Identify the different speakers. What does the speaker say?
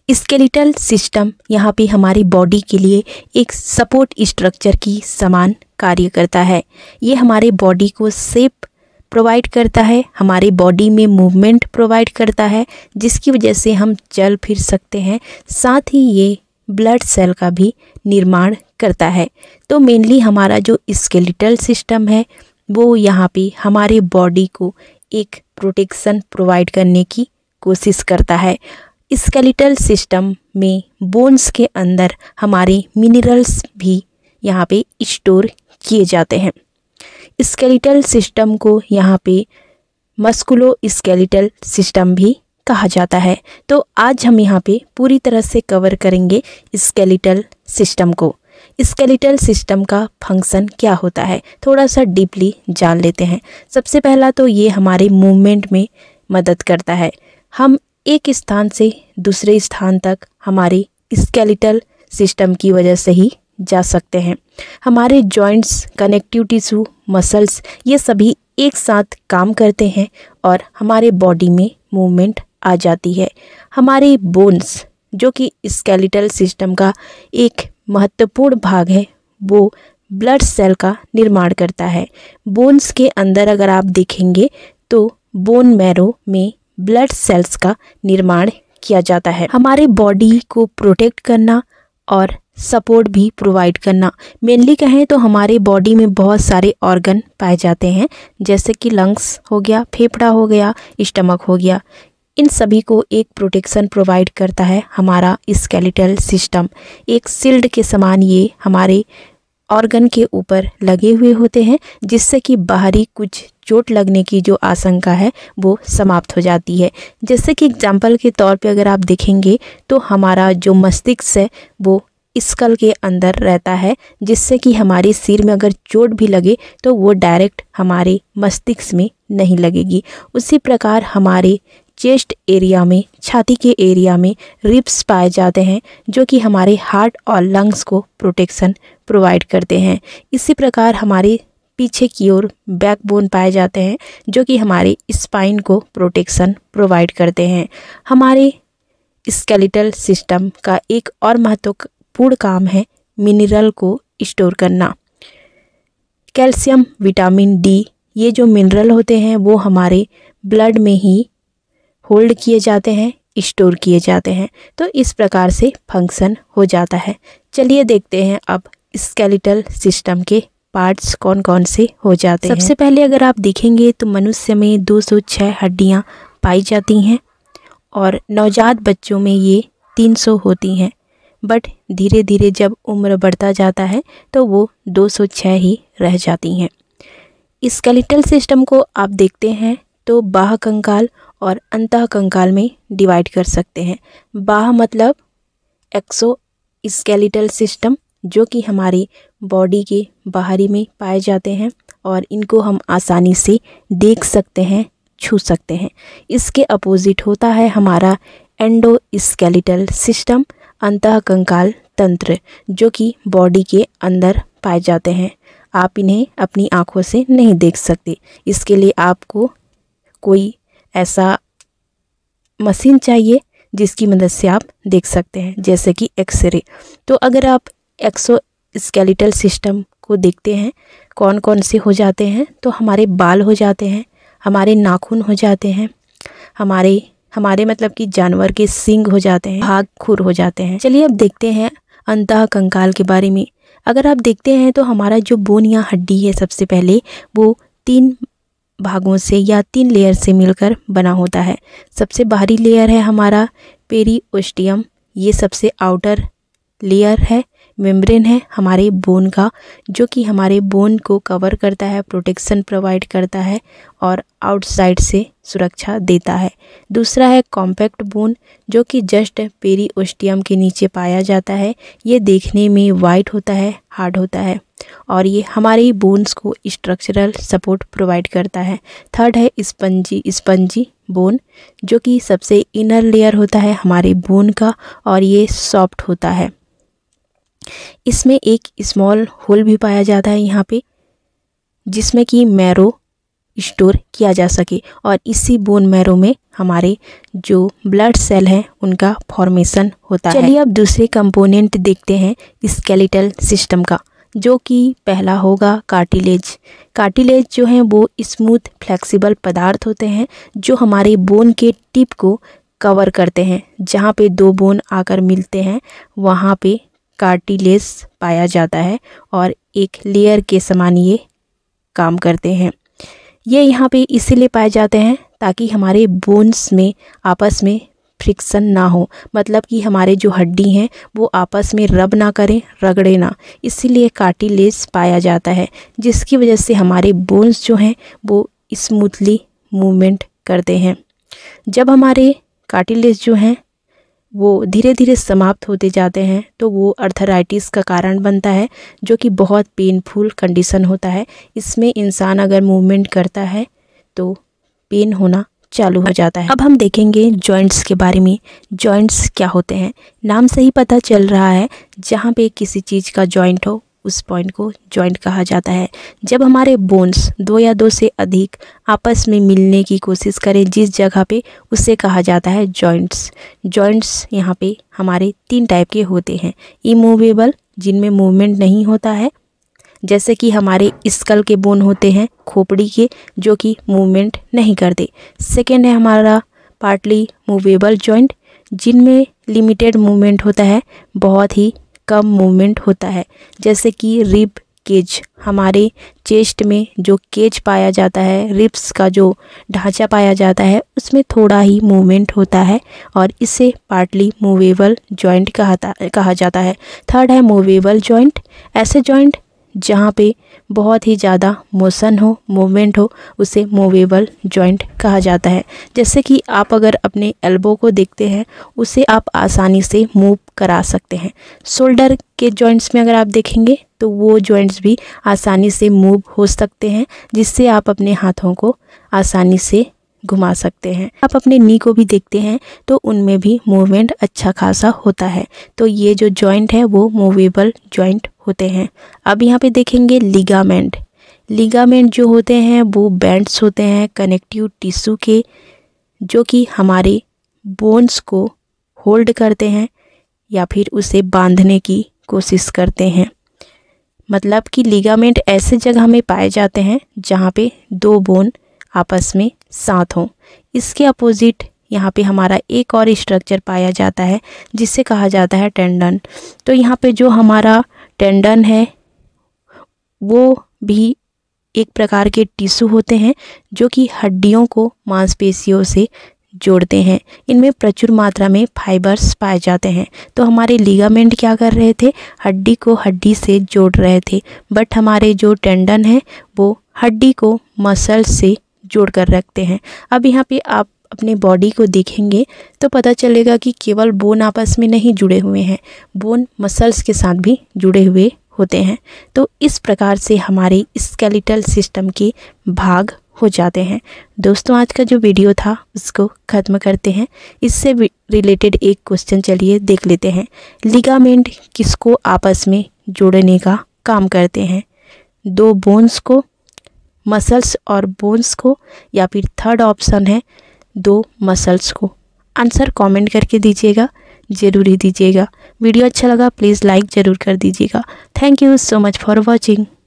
Speaker 1: Skeletal system यहाँ पे हमारी बॉडी के लिए एक सपोर्ट स्ट्रक्चर की समान कार्य करता है। ये हमारे बॉडी को शेप प्रोवाइड करता है, हमारी बॉडी में मूवमेंट प्रोवाइड करता है, जिसकी वजह से हम चल फिर सकते हैं। साथ ही ये ब्लड सेल का भी निर्माण करता है। तो मेनली हमारा जो स्केलेटल सिस्टम है वो यहाँ पे हमारे बॉडी को एक प्रोटेक्शन प्रोवाइड करने की कोशिश करता है। स्केलेटल सिस्टम में बोन्स के अंदर हमारे मिनरल्स भी यहाँ पे स्टोर किए जाते हैं। स्केलेटल सिस्टम को यहाँ पे मस्कुलो स्केलेटल सिस्टम भी कहा जाता है। तो आज हम यहाँ पे पूरी तरह से कवर करेंगे स्केलेटल सिस्टम को। स्केलेटल सिस्टम का फंक्शन क्या होता है थोड़ा सा डीपली जान लेते हैं। सबसे पहला तो ये हमारे मूवमेंट में मदद करता है। हम एक स्थान से दूसरे स्थान तक हमारे स्केलेटल सिस्टम की वजह से ही जा सकते हैं। हमारे जॉइंट्स, कनेक्टिव टिश्यू, मसल्स ये सभी एक साथ काम करते हैं और हमारे बॉडी में मूवमेंट आ जाती है। हमारे बोन्स जो कि स्केलेटल सिस्टम का एक महत्वपूर्ण भाग है वो ब्लड सेल का निर्माण करता है। बोन्स के अंदर अगर आप देखेंगे तो बोन मैरो में ब्लड सेल्स का निर्माण किया जाता है। हमारे बॉडी को प्रोटेक्ट करना और सपोर्ट भी प्रोवाइड करना, मेनली कहें तो हमारे बॉडी में बहुत सारे ऑर्गन पाए जाते हैं, जैसे कि लंग्स हो गया, फेफड़ा हो गया, स्टमक हो गया। इन सभी को एक प्रोटेक्शन प्रोवाइड करता है हमारा स्केलेटल सिस्टम। एक शील्ड के समान ये हमारे ऑर्गन के ऊपर लगे हुए होते हैं, जिससे कि बाहरी कुछ चोट लगने की जो आशंका है वो समाप्त हो जाती है। जैसे कि एग्जाम्पल के तौर पे अगर आप देखेंगे तो हमारा जो मस्तिष्क है वो स्कल के अंदर रहता है, जिससे कि हमारे सिर में अगर चोट भी लगे तो वो डायरेक्ट हमारे मस्तिष्क में नहीं लगेगी। उसी प्रकार हमारे चेस्ट एरिया में, छाती के एरिया में रिब्स पाए जाते हैं, जो कि हमारे हार्ट और लंग्स को प्रोटेक्शन प्रोवाइड करते हैं। इसी प्रकार हमारे पीछे की ओर बैकबोन पाए जाते हैं, जो कि हमारे स्पाइन को प्रोटेक्शन प्रोवाइड करते हैं। हमारे स्केलेटल सिस्टम का एक और महत्वपूर्ण काम है मिनरल को स्टोर करना। कैल्शियम, विटामिन डी ये जो मिनरल होते हैं वो हमारे ब्लड में ही होल्ड किए जाते हैं, स्टोर किए जाते हैं। तो इस प्रकार से फंक्शन हो जाता है। चलिए देखते हैं अब स्केलेटल सिस्टम के पार्ट्स कौन कौन से हो जाते हैं। सबसे पहले अगर आप देखेंगे तो मनुष्य में 206 हड्डियां पाई जाती हैं और नवजात बच्चों में ये 300 होती हैं, बट धीरे धीरे जब उम्र बढ़ता जाता है तो वो 206 ही रह जाती हैं। स्केलेटल सिस्टम को आप देखते हैं तो बाह्य कंकाल और अंतः कंकाल में डिवाइड कर सकते हैं। बाह्य मतलब एक्सो स्केलेटल सिस्टम, जो कि हमारी बॉडी के बाहरी में पाए जाते हैं और इनको हम आसानी से देख सकते हैं, छू सकते हैं। इसके अपोजिट होता है हमारा एंडो स्केलेटल सिस्टम, अंतः कंकाल तंत्र, जो कि बॉडी के अंदर पाए जाते हैं। आप इन्हें अपनी आँखों से नहीं देख सकते, इसके लिए आपको कोई ऐसा मशीन चाहिए जिसकी मदद से आप देख सकते हैं, जैसे कि एक्सरे। तो अगर आप एक्सो स्केलेटल सिस्टम को देखते हैं कौन कौन से हो जाते हैं, तो हमारे बाल हो जाते हैं, हमारे नाखून हो जाते हैं, हमारे मतलब कि जानवर के सींग हो जाते हैं, भाग खुर हो जाते हैं। चलिए अब देखते हैं अंतः कंकाल के बारे में। अगर आप देखते हैं तो हमारा जो बोन या हड्डी है सबसे पहले वो 3 भागों से या 3 लेयर से मिलकर बना होता है। सबसे बाहरी लेयर है हमारा पेरिओस्टियम, ये सबसे आउटर लेयर है, मेम्ब्रेन है हमारे बोन का, जो कि हमारे बोन को कवर करता है, प्रोटेक्शन प्रोवाइड करता है और आउटसाइड से सुरक्षा देता है। दूसरा है कॉम्पैक्ट बोन, जो कि जस्ट पेरिओस्टियम के नीचे पाया जाता है। ये देखने में वाइट होता है, हार्ड होता है और ये हमारे बोन्स को स्ट्रक्चरल सपोर्ट प्रोवाइड करता है। थर्ड है स्पंजी बोन, जो कि सबसे इनर लेयर होता है हमारे बोन का और ये सॉफ्ट होता है। इसमें एक स्मॉल होल भी पाया जाता है यहाँ पे, जिसमें कि मैरो स्टोर किया जा सके और इसी बोन मैरो में हमारे जो ब्लड सेल हैं उनका फॉर्मेशन होता है। चलिए अब दूसरे कंपोनेंट देखते हैं स्केलेटल सिस्टम का, जो कि पहला होगा कार्टिलेज। कार्टिलेज जो है वो स्मूथ फ्लेक्सिबल पदार्थ होते हैं जो हमारे बोन के टिप को कवर करते हैं। जहाँ पे दो बोन आकर मिलते हैं वहाँ पे कार्टिलेज पाया जाता है और एक लेयर के समान ये काम करते हैं। ये यहाँ पे इसीलिए पाए जाते हैं ताकि हमारे बोन्स में आपस में फ्रिक्शन ना हो, मतलब कि हमारे जो हड्डी हैं वो आपस में रब ना करें, रगड़े ना, इसीलिए कार्टिलेज पाया जाता है, जिसकी वजह से हमारे बोन्स जो हैं वो स्मूथली मूवमेंट करते हैं। जब हमारे कार्टिलेज जो हैं वो धीरे धीरे समाप्त होते जाते हैं तो वो आर्थराइटिस का कारण बनता है, जो कि बहुत पेनफुल कंडीशन होता है। इसमें इंसान अगर मूवमेंट करता है तो पेन होना चालू हो जाता है। अब हम देखेंगे जॉइंट्स के बारे में। जॉइंट्स क्या होते हैं? नाम से ही पता चल रहा है, जहाँ पे किसी चीज़ का जॉइंट हो उस पॉइंट को जॉइंट कहा जाता है। जब हमारे बोन्स दो या दो से अधिक आपस में मिलने की कोशिश करें जिस जगह पे, उसे कहा जाता है जॉइंट्स। जॉइंट्स यहाँ पे हमारे 3 टाइप के होते हैं। इमूवेबल, जिनमें मूवमेंट नहीं होता है, जैसे कि हमारे स्कल के बोन होते हैं, खोपड़ी के, जो कि मूवमेंट नहीं करते। सेकेंड है हमारा पार्टली मूवेबल जॉइंट, जिनमें लिमिटेड मूवमेंट होता है, बहुत ही कम मूवमेंट होता है, जैसे कि रिब केज। हमारे चेस्ट में जो केज पाया जाता है, रिब्स का जो ढांचा पाया जाता है, उसमें थोड़ा ही मूवमेंट होता है और इसे पार्टली मूवेबल जॉइंट कहा जाता है। थर्ड है मूवेबल जॉइंट। ऐसे जॉइंट जहाँ पे बहुत ही ज़्यादा मोशन हो, मूवमेंट हो, उसे मूवेबल जॉइंट कहा जाता है। जैसे कि आप अगर अपने एल्बो को देखते हैं, उसे आप आसानी से मूव करा सकते हैं। शोल्डर के जॉइंट्स में अगर आप देखेंगे तो वो जॉइंट्स भी आसानी से मूव हो सकते हैं, जिससे आप अपने हाथों को आसानी से घुमा सकते हैं। आप अपने नी को भी देखते हैं तो उनमें भी मूवमेंट अच्छा खासा होता है। तो ये जो जॉइंट है वो मूवेबल जॉइंट होते हैं। अब यहाँ पे देखेंगे लिगामेंट। लिगामेंट जो होते हैं वो बैंड्स होते हैं कनेक्टिव टिश्यू के, जो कि हमारे बोन्स को होल्ड करते हैं या फिर उसे बांधने की कोशिश करते हैं। मतलब कि लिगामेंट ऐसे जगह में पाए जाते हैं जहाँ पे दो बोन आपस में साथ हों। इसके अपोजिट यहाँ पे हमारा एक और स्ट्रक्चर पाया जाता है जिसे कहा जाता है टेंडन। तो यहाँ पे जो हमारा टेंडन है वो भी एक प्रकार के टिश्यू होते हैं जो कि हड्डियों को मांसपेशियों से जोड़ते हैं। इनमें प्रचुर मात्रा में फाइबर्स पाए जाते हैं। तो हमारे लिगामेंट क्या कर रहे थे? हड्डी को हड्डी से जोड़ रहे थे, बट हमारे जो टेंडन है वो हड्डी को मसल से जोड़ कर रखते हैं। अब यहाँ पे आप अपने बॉडी को देखेंगे तो पता चलेगा कि केवल बोन आपस में नहीं जुड़े हुए हैं, बोन मसल्स के साथ भी जुड़े हुए होते हैं। तो इस प्रकार से हमारे स्केलेटल सिस्टम के भाग हो जाते हैं। दोस्तों, आज का जो वीडियो था उसको ख़त्म करते हैं। इससे रिलेटेड एक क्वेश्चन चलिए देख लेते हैं। लिगामेंट किसको आपस में जोड़ने का काम करते हैं? दो बोन्स को, मसल्स और बोन्स को, या फिर थर्ड ऑप्शन है दो मसल्स को? आंसर कमेंट करके दीजिएगा, ज़रूर ही दीजिएगा। वीडियो अच्छा लगा प्लीज़ लाइक ज़रूर कर दीजिएगा। Thank you so much for watching.